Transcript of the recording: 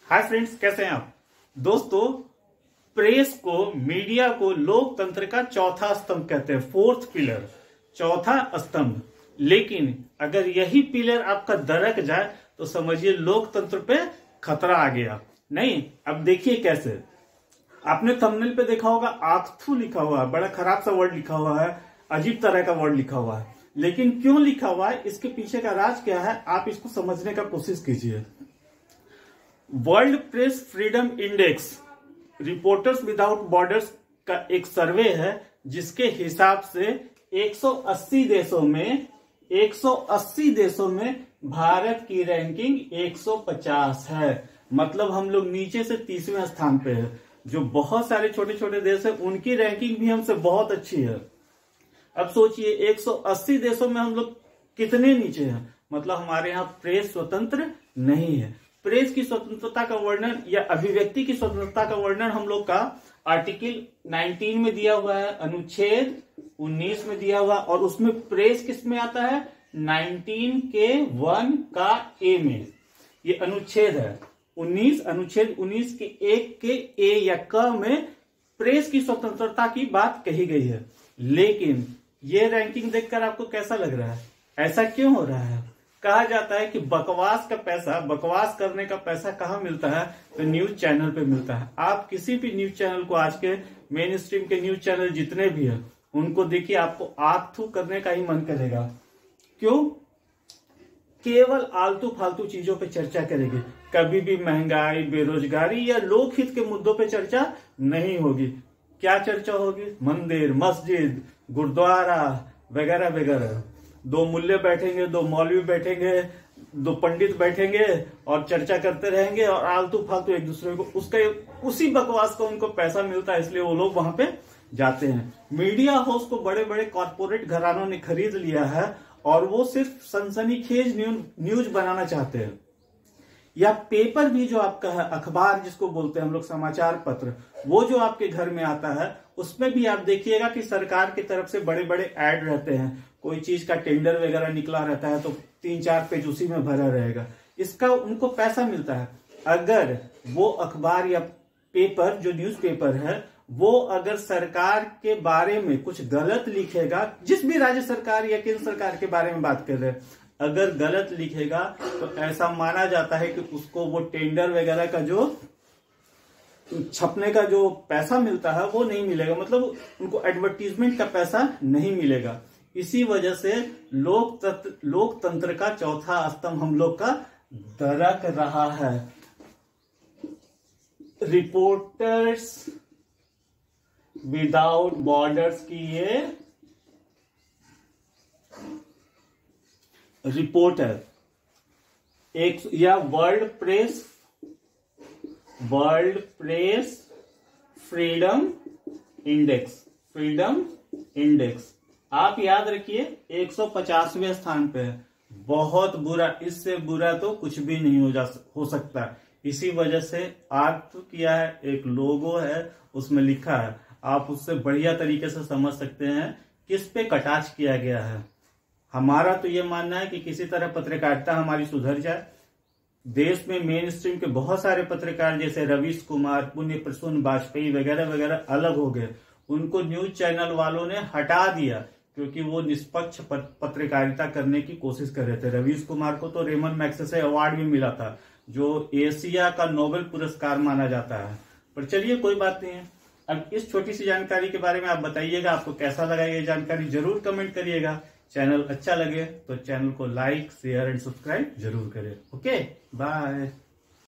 Hi friends, कैसे हैं आप दोस्तों। प्रेस को, मीडिया को लोकतंत्र का चौथा स्तंभ कहते हैं, फोर्थ पिलर, चौथा स्तंभ। लेकिन अगर यही पिलर आपका दरक जाए तो समझिए लोकतंत्र पे खतरा आ गया। नहीं, अब देखिए कैसे। आपने थंबनेल पे देखा होगा आखथू लिखा हुआ है, बड़ा खराब सा वर्ड लिखा हुआ है, अजीब तरह का वर्ड लिखा हुआ है। लेकिन क्यों लिखा हुआ है, इसके पीछे का राज क्या है, आप इसको समझने का कोशिश कीजिए। World Press Freedom Index, Reporters Without Borders का एक सर्वे है, जिसके हिसाब से 180 देशों में भारत की रैंकिंग 150 है। मतलब हम लोग नीचे से 30वें स्थान पे है। जो बहुत सारे छोटे छोटे देश है उनकी रैंकिंग भी हमसे बहुत अच्छी है। अब सोचिए 180 देशों में हम लोग कितने नीचे हैं। मतलब हमारे यहाँ प्रेस स्वतंत्र नहीं है। प्रेस की स्वतंत्रता का वर्णन या अभिव्यक्ति की स्वतंत्रता का वर्णन हम लोग का आर्टिकल 19 में दिया हुआ है, अनुच्छेद 19 में दिया हुआ, और उसमें प्रेस किस में आता है, 19 के 1 का ए में। ये अनुच्छेद है 19, अनुच्छेद 19 के 1 के ए या क में प्रेस की स्वतंत्रता की बात कही गई है। लेकिन ये रैंकिंग देखकर आपको कैसा लग रहा है, ऐसा क्यों हो रहा है। कहा जाता है कि बकवास का पैसा, बकवास करने का पैसा कहाँ मिलता है, तो न्यूज चैनल पे मिलता है। आप किसी भी न्यूज चैनल को, आज के मेन स्ट्रीम के न्यूज चैनल जितने भी हैं, उनको देखिए आपको आंख थू करने का ही मन करेगा। क्यों? केवल आलतू फालतू चीजों पे चर्चा करेगी। कभी भी महंगाई, बेरोजगारी या लोकहित के मुद्दों पे चर्चा नहीं होगी। क्या चर्चा होगी? मंदिर, मस्जिद, गुरुद्वारा वगैरह वगैरह। दो मुल्ले बैठेंगे, दो मौलवी बैठेंगे, दो पंडित बैठेंगे और चर्चा करते रहेंगे और आलतू फालतू एक दूसरे को, उसी बकवास का उनको पैसा मिलता है, इसलिए वो लोग वहां पे जाते हैं। मीडिया हाउस को बड़े बड़े कॉर्पोरेट घरानों ने खरीद लिया है और वो सिर्फ सनसनीखेज न्यूज बनाना चाहते हैं। या पेपर भी जो आपका है, अखबार जिसको बोलते हैं हम लोग, समाचार पत्र, वो जो आपके घर में आता है, उसमें भी आप देखिएगा कि सरकार की तरफ से बड़े बड़े ऐड रहते हैं। कोई चीज का टेंडर वगैरह निकला रहता है तो 3-4 पेज उसी में भरा रहेगा। इसका उनको पैसा मिलता है। अगर वो अखबार या पेपर, जो न्यूज़पेपर है, वो अगर सरकार के बारे में कुछ गलत लिखेगा, जिस भी राज्य सरकार या केंद्र सरकार के बारे में बात कर रहे हैं, अगर गलत लिखेगा तो ऐसा माना जाता है कि उसको वो टेंडर वगैरह का जो छपने का जो पैसा मिलता है वो नहीं मिलेगा। मतलब उनको एडवर्टीजमेंट का पैसा नहीं मिलेगा। इसी वजह से लोकतंत्र का चौथा स्तंभ हम लोग का दरक रहा है। रिपोर्टर्स विदाउट बॉर्डर्स की ये रिपोर्टर एक, या वर्ल्ड प्रेस फ्रीडम इंडेक्स, आप याद रखिए 150वें स्थान पे है। बहुत बुरा, इससे बुरा तो कुछ भी नहीं हो सकता। इसी वजह से आर्ट किया है, एक लोगो है, उसमें लिखा है, आप उससे बढ़िया तरीके से समझ सकते हैं किस पे कटाक्ष किया गया है। हमारा तो ये मानना है कि किसी तरह पत्रकारिता हमारी सुधर जाए। देश में मेन स्ट्रीम के बहुत सारे पत्रकार जैसे रवीश कुमार, पुण्य प्रसून वाजपेयी वगैरह वगैरह अलग हो गए। उनको न्यूज चैनल वालों ने हटा दिया क्योंकि वो निष्पक्ष पत्रकारिता करने की कोशिश कर रहे थे। रवीश कुमार को तो रेमन मैग्सेसे अवार्ड भी मिला था, जो एशिया का नोबेल पुरस्कार माना जाता है। पर चलिए, कोई बात नहीं है। अब इस छोटी सी जानकारी के बारे में आप बताइएगा, आपको कैसा लगा ये जानकारी, जरूर कमेंट करिएगा। चैनल अच्छा लगे तो चैनल को लाइक, शेयर एंड सब्सक्राइब जरूर करें। Okay, bye.